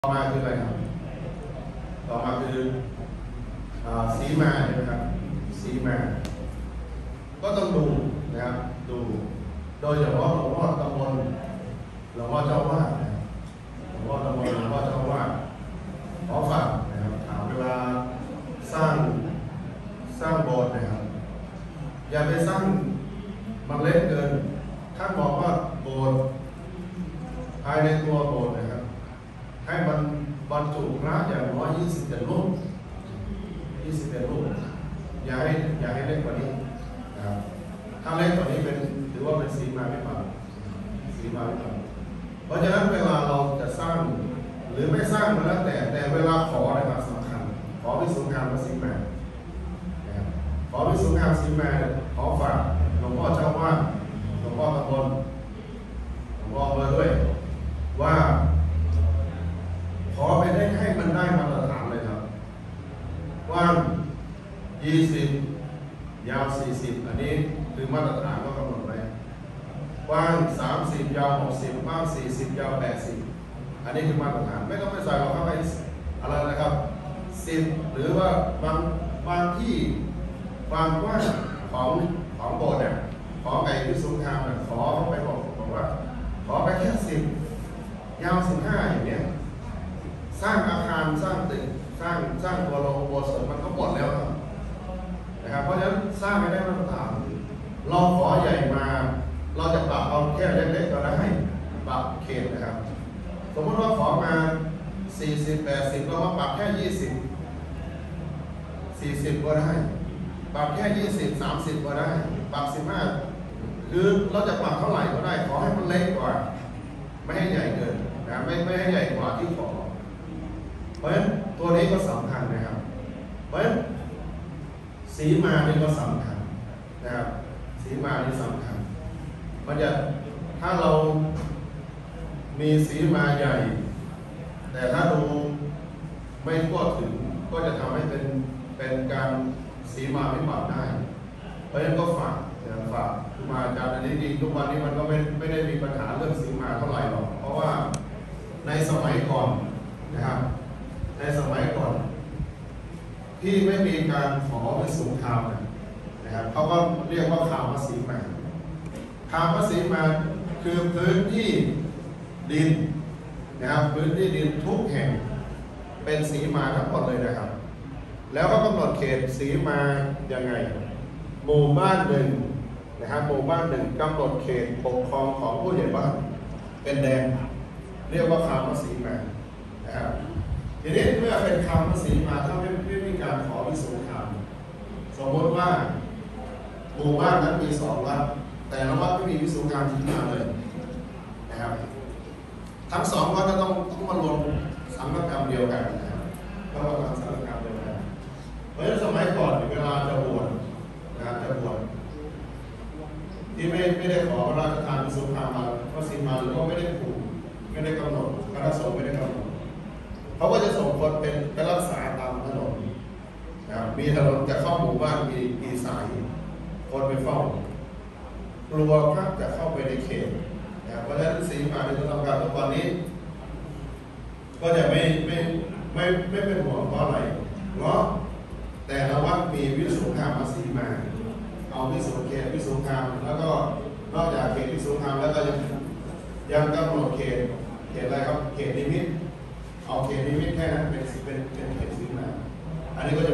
ต่อมาคืออะไรครับต่อมาคือสีมาใช่ไหมครับสีมาก็ต้องดูนะครับดูโดยเฉพาะหลวงพ่อตำบลหลวงพ่อเจ้าวาดนะครับหลวงพ่อตำบลหลวงพ่อเจ้าวาดขอฝากนะครับถามเวลาสร้างโบสถ์นะครับอย่าไปสร้างมันเล็กเกินท่านบอกว่าโบสถ์ภายในตัวโบสถ์นะครับให้มันบรรจุพระอย่างน้อย21 รูป21 รูปอย่าให้เล็กกว่านี้นะครับถ้าเล็กกว่านี้เป็นถือว่าเป็นสีมาไม่ผ่านสีมาไม่ผ่านเพราะฉะนั้นเวลาเราจะสร้างหรือไม่สร้างมันแล้วแต่เวลาขอนะครับสำคัญขอวิสุทธิธรรมสีมาขอวิสุทธิธรรมสีมาขอฝากหลวงพ่อเจ้าวาดหลวงพ่อตำบลหลวงพ่อมาด้วยว่าขอไปได้ให้มันได้มาตรฐานเลยครับกว้าง20ยาว40อันนี้คือมาตรฐานก็กำหนดไว้กว้าง30ยาว60กว้าง40ยาว80อันนี้คือมาตรฐานไม่ต้องไปใส่หรอกครับไปอะไรนะครับ10หรือว่าบางที่ความกว้างของโบสถ์เนี่ยขอไปที่สงครามเนี่ยขอไปบอกว่าขอไปแค่10ยาว15อย่างเนี้ยสร้างอาคารสร้างตึกสร้างตัวโรงโบสถ์มันก็หมดแล้วนะครับเพราะฉะนั้นสร้างไม่ได้มาตรฐานเราขอใหญ่มาเราจะปรับเอาแค่เล็กๆก็ได้ปรับเขตนะครับสมมติว่าขอมา40 80เรามาปรับแค่20 40ก็ได้ปรับแค่20 30ก็ได้ปรับ15คือเราจะปรับเท่าไหร่ก็ได้ขอให้มันเล็กกว่าไม่ให้ใหญ่เกินนะไม่ให้ใหญ่กว่าที่ขอเพราะฉะนั้นตัวนี้ก็สำคัญนะครับเพราะฉะนั้นสีมานี่ก็สำคัญนะครับสีมานี่สำคัญมันจะถ้าเรามีสีมาใหญ่แต่ถ้าดูไม่ทั่วถึงก็จะทำให้เป็นการสีมาไม่ปรับได้เพราะฉะนั้นก็ฝากครูบาอาจารย์อันนี้ดีทุกวันนี้มันก็ไม่ได้มีปัญหาเรื่องสีมาเท่าไหร่หรอกเพราะว่าในสมัยก่อนนะครับในสมัยก่อนที่ไม่มีการขอเป็นสงครามนะครับเขาก็เรียกว่าคามสีมาคามสีมาคือพื้นที่ดินนะครับพื้นที่ดินทุกแห่งเป็นสีมาทั้งหมดเลยนะครับแล้วก็กำหนดเขตสีมายังไงหมู่บ้านหนึ่งนะครับหมู่บ้านหนึ่งกำหนดเขตปกครองของผู้ใหญ่บ้านเป็นแดนเรียกว่าคามสีมานะครับทีนี้เมื่อเป็นคำสีมาถ้าไม่มีการขอวิสุทธิธรรมสมมติว่าหมู่บ้านนั้นมี2 วัดแต่ละวัดไม่มีวิสุทธิธรรมที่มาเลยนะครับทั้ง2 วัดก็ต้องมารวมสังฆกรรมเดียวกันนะครับต้องมาทำสังฆกรรมเดียวกันเพราะฉะนั้นสมัยก่อนเวลาจะบวชนะครับจะบวชที่ไม่ได้ขอพระราชทานวิสุทธิธรรมมาก็สีมาหรือว่าไม่ได้ผูกไม่ได้กำหนดคณะสงฆ์ไม่ได้กำหนดเขาก็จะส่งคนไปรักษาตามถนนนะครับมีถนนจะเข้าหมู่บ้านมีสายคนไปเฝ้ากลัวพระจะเข้าไปในเขตนะครับเพราะฉะนั้นสีมาในตัวทำการทุกวันนี้ก็จะไม่เป็นห่วงเพราะอะไรเพราะแต่ละวัดมีวิสุทธิธรรมสีมาเอาวิสุทธิเขตวิสุทธิธรรมแล้วก็นอกจากเขตวิสุทธิธรรมแล้วก็ยังกำหนดเขตอะไรครับเขตนิมิตเอาเขตนิมิตแค่นั้นเป็นเขตสีมาอันนี้ก็จะ